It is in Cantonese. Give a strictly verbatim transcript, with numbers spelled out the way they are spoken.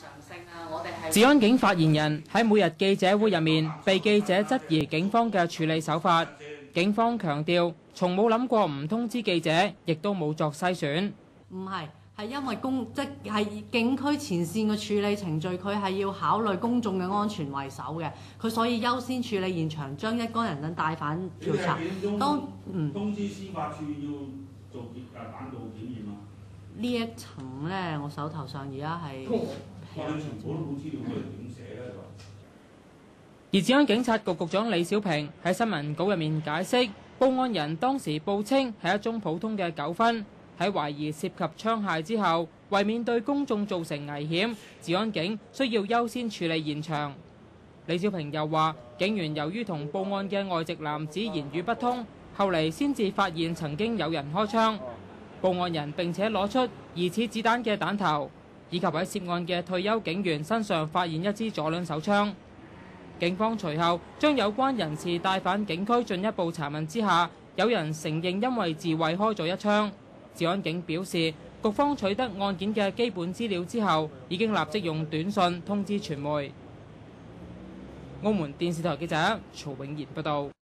治安警發言人喺每日記者會入面，被記者質疑警方嘅處理手法。警方強調，從冇諗過唔通知記者，亦都冇作篩選。 唔係，係因為公即係警區前線嘅處理程序，佢係要考慮公眾嘅安全為首嘅，佢所以優先處理現場，將一干人等帶返調查。當嗯通知司法處要做檢誒彈道檢驗啊？ 呢一層咧，我手頭上而家係。 我哋全部都冇資料，佢點寫咧？ 而治安警察局局長李小平喺新聞稿入面解釋，報案人當時報稱係一宗普通嘅糾紛，喺懷疑涉及槍械之後，為免對公眾造成危險，治安警需要優先處理現場。李小平又話，警員由於同報案嘅外籍男子言語不通，後嚟先至發現曾經有人開槍，報案人並且攞出疑似子彈嘅彈頭，以及喺涉案嘅退休警員身上發現一支左輪手槍。警方隨後將有關人士帶返警區進一步查問之下，有人承認因為自衛開咗一槍。治安警表示，局方取得案件嘅基本資料之後，已經立即用短信通知傳媒。澳門電視台記者曹永賢報道。